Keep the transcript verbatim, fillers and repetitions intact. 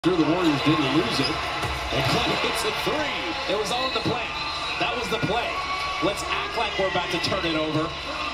Sure, the Warriors didn't lose it. And Klay hits a three. It was all in the plan. That was the play. Let's act like we're about to turn it over.